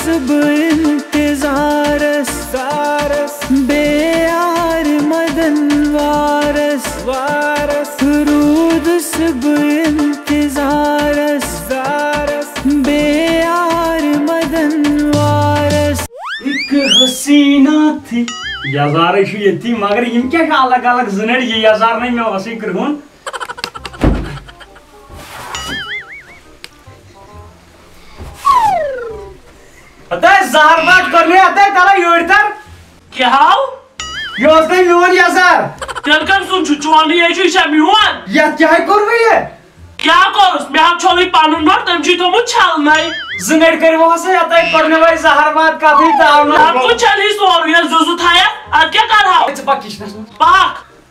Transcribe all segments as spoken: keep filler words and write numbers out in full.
इंतजारस वारस बेयार मदन वारस वारस रूद सब इंतजारस वारस बेयार मदन वारस एक हसीना थी यार ये थी मगर इन क्या अलग अलग जनर ये यार नहीं मैं वैसे करूँ अतः ज़हर बात करने आता है ताला योड़तर क्या हाउ ये उसने मिवन या सर तेल कर सुन चुचवानी है जो इसे मिवन या क्या है कर रही है क्या करूँ मैं आप छोली पालूं ना तब जी तो मुझ छाल नहीं जिंदगी कर वो से आता है करने वाली ज़हर बात काफी ताऊं ना आपको चली सोर ये ज़ुज़ु था या आज क्या कर रहा इस बात किसने पाक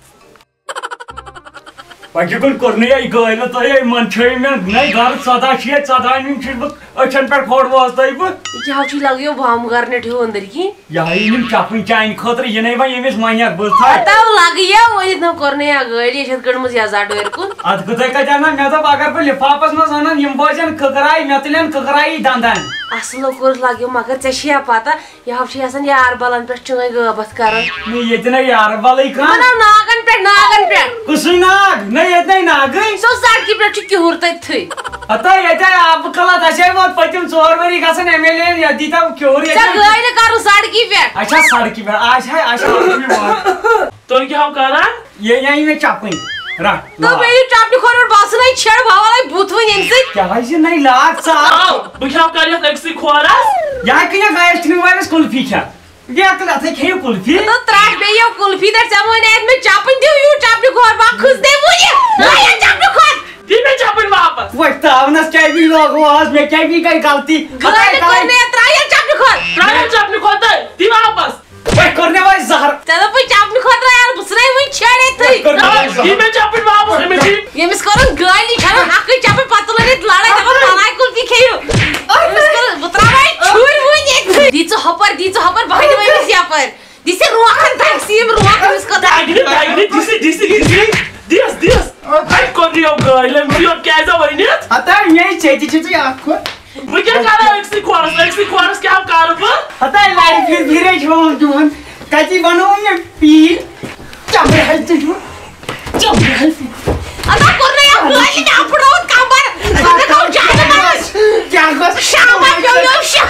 बाकी कौन करने या इको है ना तो ये मंचोई में नहीं घर सादा शीट सादा नहीं चीज़ बक अचन पर खोड़ वास्ता ही बक क्या उठी लगी हो भाम करने ठेव अंदर की यहाँ इन चापी चाइन खतर ये नहीं भाई ये मिस मानिया बोलता है ताऊ लगी है वो इतना करने आ गए ये शत कर मुझे आज़ाद हो रखूं आज कुछ का जाना मैं तो बागर पे लिफाफस में जाना यम्बोजन खकराई मेतलेन खकराई दांदान असल कोर लगी मगर चशिया पता यहाँ उठी ऐसा यार बालन पे चुने गबत कर नहीं ये इतना यार वाले का मना नागन पे नागन पे कुछ नाग नहीं ये नहीं नाग सो साड़ की पे चुकी होरते थे अतः ये तो आप कला दशे मत पच्चीस सौ रुपये का सन एमएलए या दीता क्यों रे चल गए ने करो साड़ की पे अच्छा साड़ की पे आज है आज है तो क्या हम कर रहा ये यहीं में चापनी रा तो मेरी चापनी खोर और बास नहीं छेड़ भावाला भूत हुई इनसे क्या भाई ये नहीं लाख सा वो क्या कर रहा फ्लेक्सी खोरस यहाँ किया गया स्ट्रिंग वायरस कुल्फी क्या ये अकेला थे खेल कुल्फी तो त्राश बे ये कुल्फी दर सामने में चापन दे यू चापनी खोर बा खुश दे मुझे लाया चापनी खोर दी में चापन वापस वक्त आवनस क्या भी लोग वो आज में क्या भी कहीं गलती गलती करने त्राया चापनी खोर त्राया चापनी खोर दे दी वापस वह करने वाली ज़हर चलो पे चापनी खोर रहा यार बुसरे हुई छेड़े थे दी में चापन वापस में दी ये मिस करो गाली खाना हक चापन पतले ने लड़ाई तब बनाई कुल्फी खेयो मिस करो बुतरा भाई छुई हुई ये दी तो हपर दी तो हपर भाई ने मिस यहाँ पर दिसे रुआखन तकसीम रुआखन इसको दागने दागने दिसे दिसे दिसे दिस दिस आई कौन रही हो गाइस लेम सी और कैसा वही नहीं अतः यही चेची चेची आपको वो क्या कर रहा है एक्सी क्वारस एक्सी क्वारस क्या आप कर रहे हो अतः लाइफ फिर धीरे छोड़ दूँ कैसी बनाऊँ मैं पीर चंबे है तुझे चंबे है अदा करने या गाली ना पड़ो काबर अदा कौन जाने बस क्या कर शाम यो यो शाम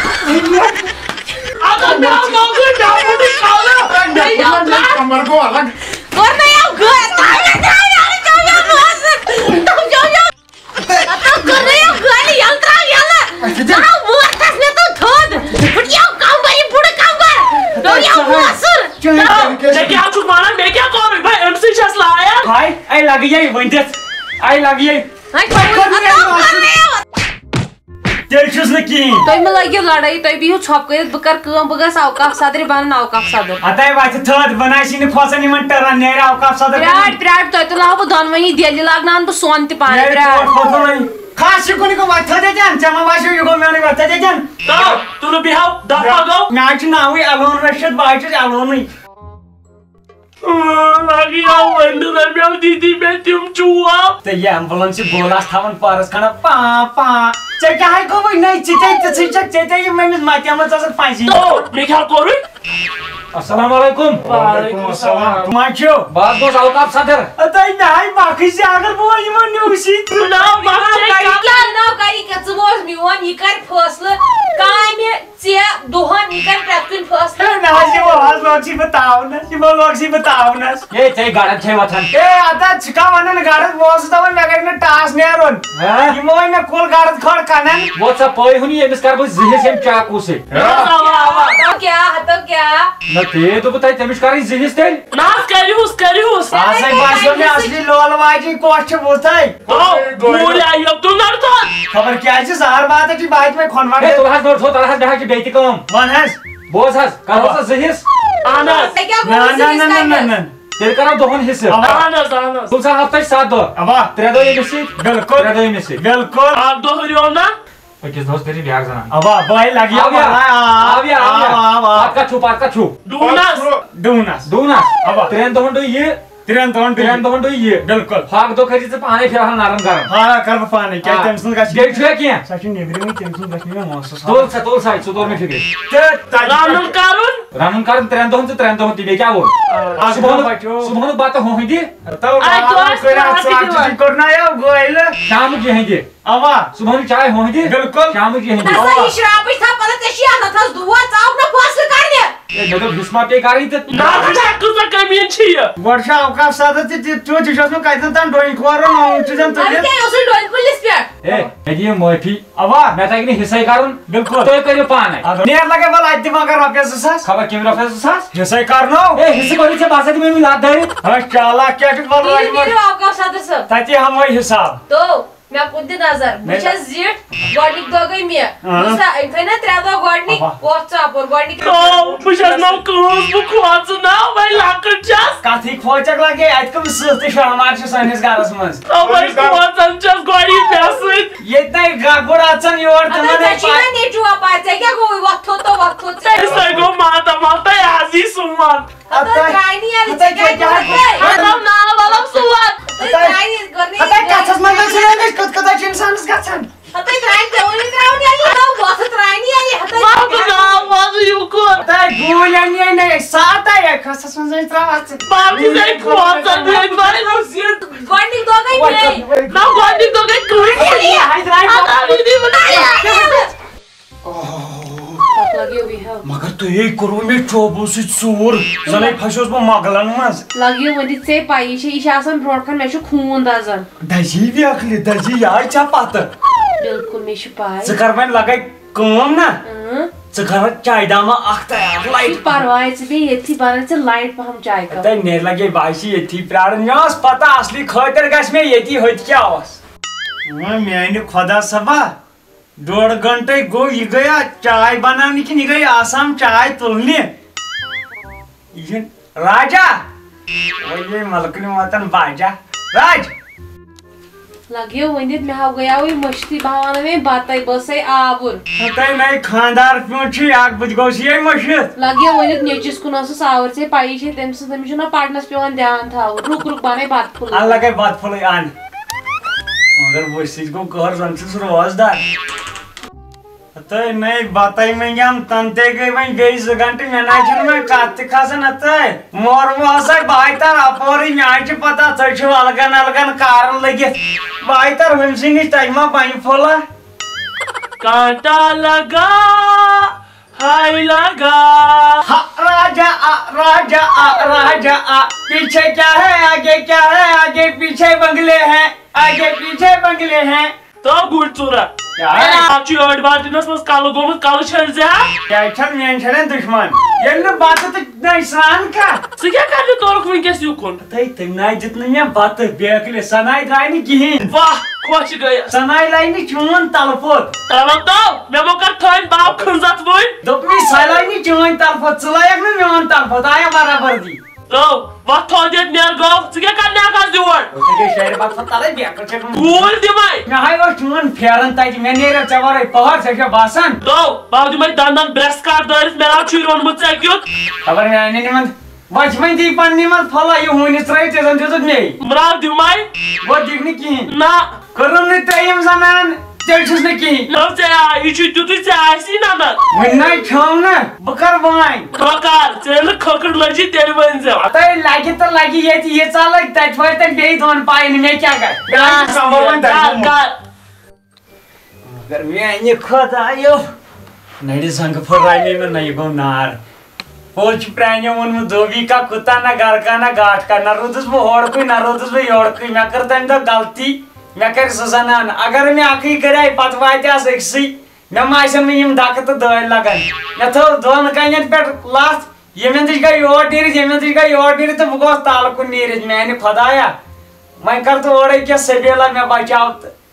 अदा ना ना ना ना मुझे खाना नहीं आता कमर को अलग करने या गाली ताया ताया जाओ यो बस तुम जाओ यो अदा करने या गाली यंत्रा याला जाओ मोरतस ने तो थोद बुढ़िया काम भाई बुढ़ काम कर तो यो मसर मैं क्या चुप मारा मैं क्या करूँ भाई एमसी चस लाया हाय आई लगी ये विंटेज आई लगी ये हाय करने तेरे चुस ने की तो मैं लगी लड़ाई तो भी हो छप कर बकर काम बगर सावकाफ सादरी बन नावकाफ सादर अतः बात थर्ड बनाई सी ने खोसा नहीं मन टरा नेरा औकाफ सादर प्राट प्राट तो तो लाभ दान वही दिल लागना तो सोनते पानी प्राट खास कोनी को बात दे जान चमा वाशो युगो में बात दे जान तो तूने बिहाव दफा गो मैच ना हुई अलोन रशद बाइट अलोन नहीं लगी आओ अंदर में आओ दीदी मैं तुम चुआ तो ये एम्बुलेंस बोला थावन पारस खाना पा पा चेका है को वही नहीं चिते चिते चिते ये मैं माटी हम तो फाइजी तो मैं क्या करूँ अस्सलाम वालेकुम वालेकुम अस्सलाम माचो बात बस औकाफ सादर अतः नहीं बाकी से अगर वो ये मन उसी ना बाकी क्या ना करी कचमोस मिवन ये कर फसले काम में से दोहन ये कर प्रैक्टिकल फसले ना जी वो आज लोग बताओ ना जी वो लोग सी बताओ ना ये ते गाड़न थे वथन ए आता चिका वनन गाड़न बॉस तो मैं लगने टास ने रोन ये मोय ने कोल गाड़न खड़ कानन वो सब पोई हुनी ये मिसकार बस जिहे सेम चाकू से तो क्या तो क्या न ते तो बताई ते मिसकारी जिहे से ना करियो करियो आसे बासो में असली लोलवाजी कोस्ट बोलताई तो बोले आई अब तुम ना तो खबर क्या है ज़हर बात है कि बाइक में खनवा ए तो हाथ नोट हो तारा हाथ ढहा की बेइज्जती कम वन है बोस हाथ का बोस जिहे आना ना ना ना ना ना तेरे करा दोहन हिस्से आना आना तुम सा हफ्ता सात दो अबा तेरे दो ये मिसी बिल्कुल तेरे दो ये मिसी बिल्कुल आप दो हरियो ना किस दोस्त तेरी ब्याह जना अबा भाई लगी आ गया आ गया आ गया आ आपका छुप आपका छुप डूनस डूनस दूना अब ट्रेन दोहन तो ये ترین دون ترین دہن ڈوی یہ بالکل ہاک دو کھری ژے پانے فیران نرم کران ہاں کر بہ پانے کیا تم سن گژھِ بیٚیہِ چھُیا کینٛہہ سۄ چھِ نیبرِمٕے تٔمۍ سُنٛد گژھِ نہٕ مےٚ محسوٗس تُل سا تُل سا سُہ توٚر مےٚ فِکرِ تہٕ رنُن کرُن رنُن کرُن ترین دہن ژٕ ترین دہن تہِ بیٚیہِ کیٛاہ ووٚن صُبحنُک بتہٕ ہوہہِ دِ کوٚرنایو گٲلۍ شامُک یِہٕنٛدِ دِ اوا صُبحنُک چاے ہوہہِ دِ بالکل شامُک یِہٕنٛدِ دِ نسا یہ شرابٕچ تھاو پتہٕ ژےٚ چھِ اتھ اتھس دود ژٕ آوُکھ نا فٲصلہٕ کرنہِ ہے مےٚ دوٚپ حِسما پیٚیہِ کرٕنۍ تہٕ نہ کۭژاہ کٔمیٖن چھِ یہِ گۄڈٕ چھُ اوقاف صدر تہِ تیُتھ یہِ چھُ اوسمُت کتٮ۪ن تام ڈوٗنۍ کھورُن اوٚنٛگج چھُ زن اَدٕ تُلِتھ کیٛاہ اوسُے ڈۄنۍ کُلِس پٮ۪ٹھ ہے مےٚ دِیِو معٲفی اوا مےٚ تگہِ نہٕ حِصے کرُن بالکل تُہۍ کٔرِو پانے نیر لگے ول اتہِ دِ مگر رۄپیس زٕ ساس خبر کٔمۍ رۄپیس زٕ ساس حِصے کرنو ہے حِصہٕ کٔرِو ژےٚ بہٕ ہسا دِمے أمۍ لَتھ دٲرِتھ ہا چالاک کیٛاہ چھُکھ ول نیٖرِو راجمہٕ نیٖرِو اوقاف صدر صٲب تتی ہموے حساب تو مےٚ کُن دِ نظر بہٕ چھَس زِٹھ گۄڈنِکۍ دۄہ گٔے مےٚ بوٗزتھا أمۍ تھٲے نا ترٛےٚ دۄہ گۄڈنِکۍ وۄتھ ژٕ اپور گۄڈنِکۍ تو بہٕ چھَس نو کۭژ بہٕ کھوژٕ نا وۄنۍ لۄکٕٹ چھَس کتھٕے کھوژکھ لگے اتہِ کٕم سٕژ تہٕ شہمار چھِ سٲنِس گرس منٛز تَوَے کھوژان چھَس گۄڈٕ یہِ مےٚ سۭتۍ ییٚتہِ نَے گگُر اژان یور اَدٕ تِمن ژےٚ چھی نا نیٚچوٗ اپارِ ژےٚ کیٛاہ گوٚوُے وۄتھو تو وۄتھو تٔمِس گوٚو ماتامال تۄہہِ آز یی سون اَدٕ ترٛاینی ییٚلہِ ژےٚ کیٛاہ کوٚرُتھ مطلب ناو وَلب سون تُہۍ ترٛاینی کٔرنٕے ہتاے کتھس منٛز گژھِ ژھٕنٲمٕتۍ کٕتھ کٕتھ چھِ اِنسانس گژھان ہتاے ترٛاینی ژےٚ ووٚنُے ترٛاوُن ییٚلہِ نہ وۄتھٕ ترٛاینی ییٚلہِ وَلبہٕ ناو وَلہٕ یہِ کوٚر ہتاے گوٗلۍ اَنے نَے ساتے کھسس منٛز ٲسۍ تراوان ژٕ بہٕ چھُس کھوژان مےٚ واریاہ زیٹھ گۄڈنِکۍ دۄہ گٔے مےٚ نہ گۄڈنِکۍ دۄہ گٔے پتہٕ لگیو وِہو مگر تُہۍ کوٚروٕ مےٚ چوبو سۭتۍ ژوٗر زَنَے پھسیوس بہٕ مۄغلن منٛز لگیو وۄنۍ دِژ ژےٚ پَیی چھےٚ یہِ چھِ آسان برونٛٹھ کَنہِ مےٚ چھُ خوٗن دَزان دزی بیکلہِ دزی یاے ژےٚ پتہٕ بِلکُل مےٚ چھِ پاے ژٕ کر وۄنۍ لگے کٲم نا اۭں ژٕ کر وۄنۍ چاے داما اکھ تیار چھُ لایٹ پرواے ژٕ بیٚیہِ ییٚتھی بنٲے ژٕ لایٹ پہم چاے کپ تۄہہِ نیرِ لگے باسہِ ییٚتھی پیارُن مےٚ ٲس پتہ اصلی خٲطر گژھِ مےٚ ییٚتی ہوٚتہِ کیٛاہ اوس وۄنۍ میانہِ خۄدا صٲبا ڈوڑ گنٹے گوٚو یہِ گٔیا چاے بناونہِ کِنہٕ یہِ گٔے آسام چاے تُلنہِ یہِ چھُنہٕ راجا وۄنۍ یے ملکہٕ واتان باجا راج لگیو وۄنۍ دِتھ مےٚ ہاو گٔیاوٕے مٔشتٕے بہٕ وَنہٕ مےٚ بتَے بہٕ ٲسَے آوُر تۄہہِ نَے خانٛدار پیوٗنٛت چھُے اکھ بہٕ تہِ گوٚوُس یے مٔشِتھ لگیو وۄنۍ دِتھ نیٚچِس کُن ٲسٕس آوُر ژےٚ پَیی چھے تٔمۍ سٕنٛز تٔمِس چھُنہ پرنس پیوان دیان تھاوُن رُک رُک بَنَے بتہٕ پھوٚل اَنہٕ لگے بتہٕ پھوٚلٕے اَن مگر وٕچھ سۭتۍ گوٚو قہر زن چھُس روزدار تۄہہِ نَے بتَے منٛگیم تَنہٕ تے گٔے وۄنۍ بیٚیہِ زٕ گنٹہٕ مےٚ نَے چھُنہٕ وۄنۍ کتھ تہِ کھسان ہتٲے مورمہٕ ہسا بہٕ تر اپورٕے مےٚ حظ چھِ پتہ ژٕ چھُو الگن الگن کارن لٔگِتھ بہٕ تر ہُمسٕے نِش تتہِ ما بنہِ پھوٚلا کانٹا لگا ہائی لگا ہا راجا آ راجا آ راجا آ پیچھے کیا ہے آگے کیا ہے آگے پیچھے بنگلے ہیں آگے پیچھے بنگلے ہیں تو گُر ژوٗرا اَتھ چھُ أڑۍ بالٹیٖنس منٛز کلہٕ گوٚمُت کلہٕ چھٔلۍ زِ ہا کیٛازِ چھَنہٕ میٛٲنۍ چھَلٮ۪ن دُشمن ییٚلہِ نہٕ بتہٕ تہٕ نَے سرٛان کر ژٕ کیٛاہ کرنہِ توٚرُکھ وٕنکیٚس یُکُن تٔے تٔمۍ ناے دیُت نہٕ مےٚ بتہٕ بیکلہِ سۄ ناے درٛاے نہٕ کِہیٖنۍ واہ خۄش گٔیَس سۄ ناے لایہِ نہٕ چون تلہٕ پوٚت تلو تو مےٚ مو کر تھٲنۍ باو کھنزت وٕنۍ دوٚپمے سۄ لایہِ نہٕ چٲنۍ تلہٕ پوٚت ژٕ لایکھ نہٕ میون تلہٕ پوٚت آیا برابردی تو وۄتھ تھوٚد ییٚتہِ نیر گوٚو ژٕ کیٛاہ کرنہِ ہٮ۪کس یور شہرِ پتہٕ پتہٕ تلے بیکل چھِ گوٗلۍ دِمے مےٚ ہاے اوس چون پھیرن تتہِ مےٚ نیریو ژےٚ ورٲے پہر ژےٚ چھےٚ باسان تو بہٕ دِمے دندن برٛیس کاٹ دٲرِتھ مےٚ ناو چھُے روٚنمُت ژےٚ کیُتھ خبر میانہِ نِمن وۄنۍ وۄنۍ دی پننہِ منٛز پھلا یہِ ہوٗنِس ترٲیِتھ ژےٚ زن دِژٕتھ مے مرٛاو دِمے گوٚو دِکھ نہٕ کِہیٖنۍ نہ کٔرٕم نہٕ ترٛیٚیِم زنان تیٚلہِ چھُس نہٕ کِہیٖنۍ نہ ژےٚ آ یہِ چھُے تیُتھُے ژےٚ آسی نہ نہ وۄنۍ نَے چھٲو نہٕ بہٕ کر وٲنۍ ٹھوکار ژےٚ ییٚلہِ نہٕ کھٔکٕر لٔجی تیٚلہِ ؤنۍ زٮ۪و تۄہہِ لگہِ تہٕ لگہِ ییٚتہِ ییٖژاہ لگہِ تتہِ وٲتۍ بیٚیہِ دۄن پاین مےٚ کیٛاہ گژھِ مگر میانہِ خۄدایو نرِ زنٛگہٕ پھٕٹرایے مےٚ نہ یہِ گوٚو نار پوٚز چھُ پرٛانیو ووٚنمُت دھوبی کا کُتا نہ گرٕ کا نہ گاٹھ کا نہ روٗدُس بہٕ ہورکُے نہ روٗدُس بہٕ یورکُے مےٚ کٔر تمہِ دۄہ غلطی مےٚ کرِ زٕ زنان اگر مےٚ اکھٕے کرے پتہٕ واتہِ آس أکسٕے مےٚ ما آسن وۄنۍ یِم دکہٕ تہٕ دٲلۍ لگان مےٚ تھٲو دۄن کَنٮ۪ن پٮ۪ٹھ لتھ ییٚمہِ اندٕچ گٔے یور نیٖرِتھ ییٚمہِ اندٕچ گٔے یور نیٖرِتھ تہٕ بہٕ گوٚوُس تلہٕ کُن نیٖرِتھ میانہِ خۄدایا وۄنۍ کر تہٕ اورے کینٛہہ سبیٖلا مےٚ بچاو تہٕ